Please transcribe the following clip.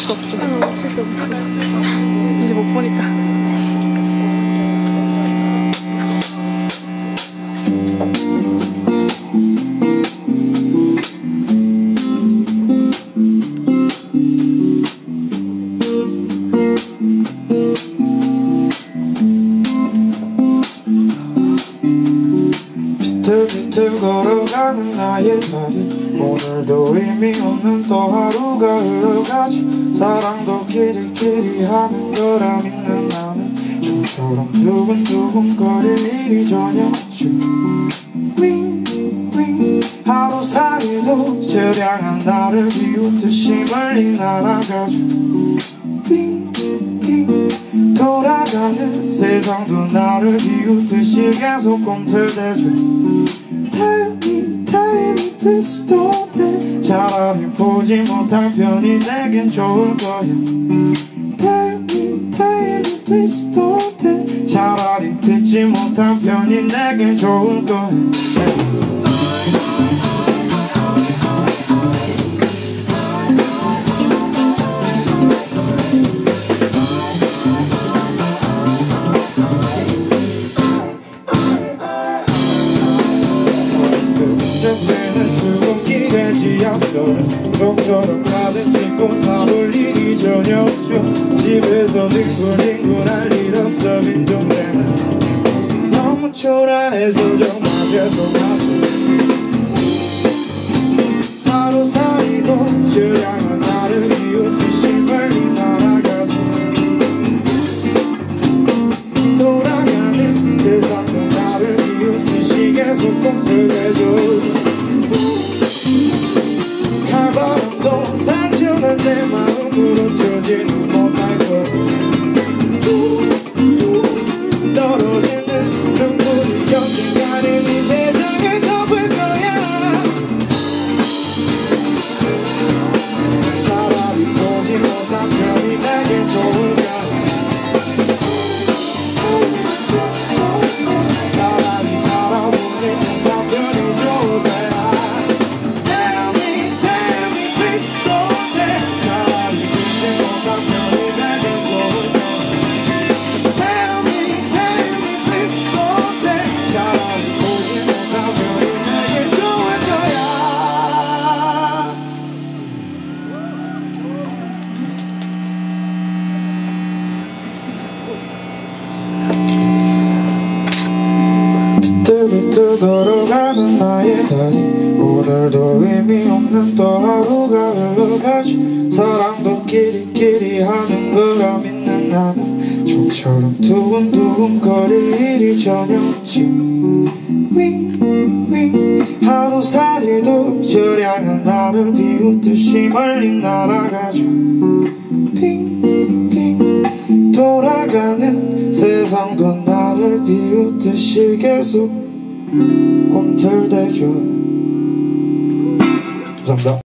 수 없어. 어쩔 수 없어. 이제 못 보니까. 비틀비틀 걸어가는 나의 다리, 오늘도 의미 없는 또 하루가 흘러가지. 사랑도 끼리끼리 하는 거라 믿는 나는 좀처럼 두근두근 거릴 일이 전혀 없지. 하루살이도 저량한 나를 비웃듯이 멀리 날아가죠. 돌아가는 세상도 나를 비웃듯이 계속 꿈틀대죠. Time, please don't. 차라리 보지 못한 편이 내겐 좋을 거야. Time, please don't. 차라리 듣지 못한 편이 내겐 좋을 거야. 운전되는 출근길에 지하철은 좀처럼 가득 찍고 타볼 일이 전혀 없죠. 집에서 링글링글 할 일 없어. 빈종대는 것은 너무 초라해서 정말 죄송하죠. 하루살이도 저량한 나를 비웃듯이 멀리 날아가죠. 돌아가는 세상도 나를 비웃듯이 계속 꿈틀대죠. 칼바람도 상처난 내 마음으로 조지는 못할 거야. 떨어지는 눈물이 언젠가는 이 세상을 덮을 거야. 차라리 보지 못한 편이 내게 좋을까. 차라리 살아보지 못한 편이 좋을까. 비틀비틀 걸어가는 나의 다리, 오늘도 의미 없는 또 하루가 흘러가지. 사랑도 끼리끼리 하는 거라 믿는 나는 좀처럼 두근두근 거릴 일이 전혀 없지. 하루살이도 저량한 나를 비웃듯이 멀리 날아가죠. 돌아가는 세상도 나를 비웃듯이 계속 꿈틀대죠. 감사합니다.